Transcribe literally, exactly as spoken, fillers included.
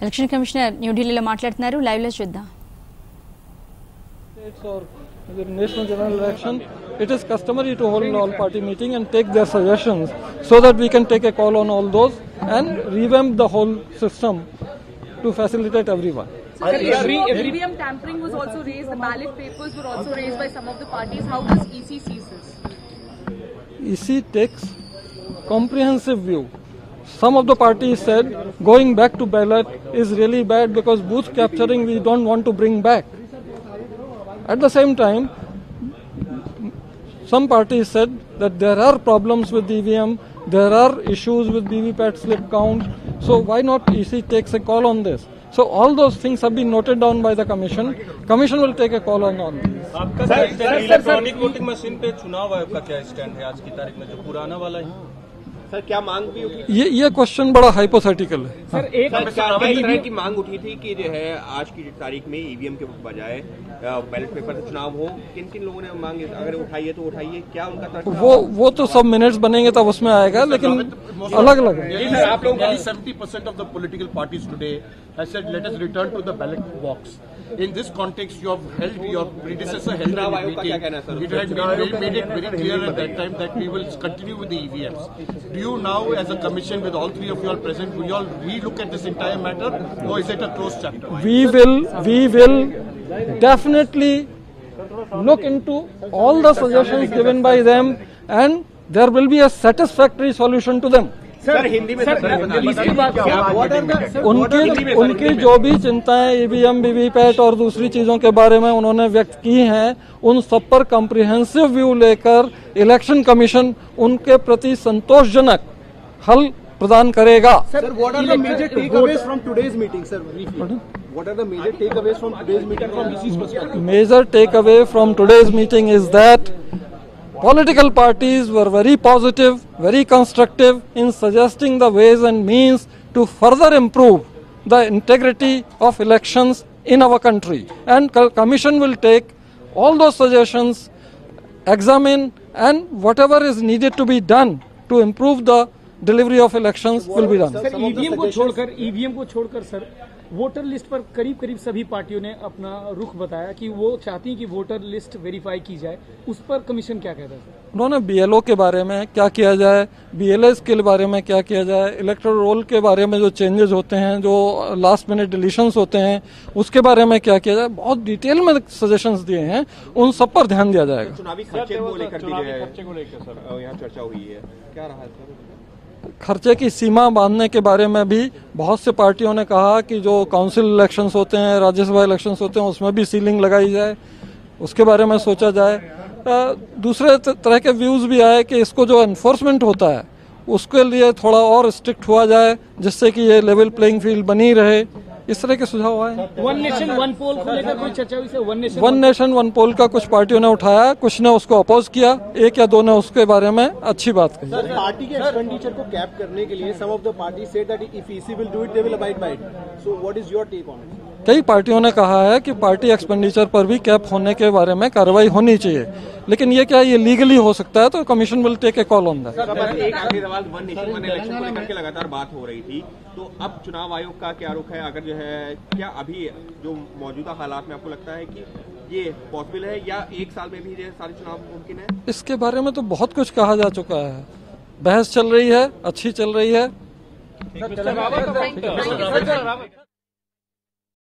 Election commissioner న్యూఢిల్లీలో మాట్లాడుతున్నారు. Live లో చూద్దాం. The national general election, it is customary to hold an all-party meeting and take their suggestions so that we can take a call on all those and revamp the whole system to facilitate everyone. So, every, every E V M tampering was also raised. The ballot papers were also raised by some of the parties. How does E C see this? E C takes comprehensive view. Some of the parties said going back to ballot is really bad because booth capturing we don't want to bring back. At the same time, some parties said that there are problems with E V M, there are issues with V V P A T slip count, so why not E C takes a call on this? So all those things have been noted down by the commission. Commission will take a call on on this. आपका क्या stand है electronic voting machine पे चुनाव आयोग का क्या stand है आज की तारीख में, जो पुराना वाला है? सर क्या मांग भी उठी? ये ये क्वेश्चन बड़ा हाइपोथेटिकल है. सर एक इस तरह की मांग उठी थी कि जो है आज की तारीख में ईवीएम के बजाय बैलेट पेपर से चुनाव हो. किन किन लोगों ने मांग अगर उठाई है तो उठाइए, क्या उनका तर्क? वो वो तो सब मिनट्स बनेंगे तब उसमें आएगा, लेकिन अलग अलग है. आप लोग seventy percent of the political parties today has said let us return to the ballot box. In this context, you have held your predecessor held a meeting. It had been made it very clear at that time that we will continue with the E V Ms. Do you now, as a commission, with all three of you all present, will you all re-look at this entire matter, or is it a closed chapter? We will, we will definitely look into all the suggestions given by them, and there will be a satisfactory solution to them. Sir Hindi में उनकी उनकी जो भी चिंताएं EVM, VVPAT और दूसरी चीजों के बारे में उन्होंने व्यक्त की हैं, उन सब पर कॉम्प्रिहेंसिव व्यू लेकर इलेक्शन कमीशन उनके प्रति संतोषजनक हल प्रदान करेगा. Sir, what are the major takeaways from today's meeting, sir? What are the major takeaways from today's meeting from E C's perspective? Major takeaway from today's meeting is that political parties were very positive, very constructive in suggesting the ways and means to further improve the integrity of elections in our country. And Commission will take all those suggestions, examine, and whatever is needed to be done to improve the delivery of elections will be done. Sir EVM को छोड़कर EVM को छोड़कर sir voter list पर करीब करीब सभी पार्टियों ने अपना रुख बताया कि वो चाहती हैं कि वोटर लिस्ट वेरीफाई की जाए. उस पर कमीशन क्या कहता है सर? उन्होंने बीएलओ के बारे में क्या किया जाए, बीएलएस के बारे में क्या किया जाए, इलेक्टोरल रोल के बारे में जो चेंजेस होते हैं, जो लास्ट मिनट डिलीशंस होते हैं, उसके बारे में क्या किया जाए, बहुत डिटेल में सजेशंस दिए हैं. उन सब पर ध्यान दिया जाएगा. चुनावी खर्चे को लेकर यहाँ चर्चा हुई है, क्या रहा है सर? खर्चे की सीमा बांधने के बारे में भी बहुत से पार्टियों ने कहा कि जो काउंसिल इलेक्शंस होते हैं, राज्यसभा इलेक्शंस होते हैं, उसमें भी सीलिंग लगाई जाए, उसके बारे में सोचा जाए. दूसरे तरह के व्यूज़ भी आए कि इसको जो एनफोर्समेंट होता है उसके लिए थोड़ा और स्ट्रिक्ट हुआ जाए, जिससे कि ये लेवल प्लेइंग फील्ड बनी रहे. इस तरह के सुझाव आए. वन नेशन वन पोल को लेकर कोई चर्चा हुई sir? One nation one nation one poll का कुछ पार्टियों ने उठाया, कुछ ने उसको अपोज किया, एक या दो ने उसके बारे में अच्छी बात कही. सर पार्टी के एक्सपेंडिचर को कैप करने के लिए some of the party said that if EC will do it they will abide by it. So what is your take on it? कई पार्टियों ने कहा है कि पार्टी एक्सपेंडिचर पर भी कैप होने के बारे में कार्रवाई होनी चाहिए, लेकिन ये क्या ये लीगली हो सकता है, तो commission will take a call on that. एक आखिरी सवाल, वन नेशन वन इलेक्शन को लेकर के लगातार बात हो रही थी, तो अब चुनाव आयोग का क्या रुख है? अगर जो है क्या अभी जो मौजूदा हालात में आपको लगता है कि ये पॉसिबल है, या एक साल में भी ये सारे चुनाव मुमकिन है? इसके बारे में तो बहुत कुछ कहा जा चुका है, बहस चल रही है, अच्छी चल रही है.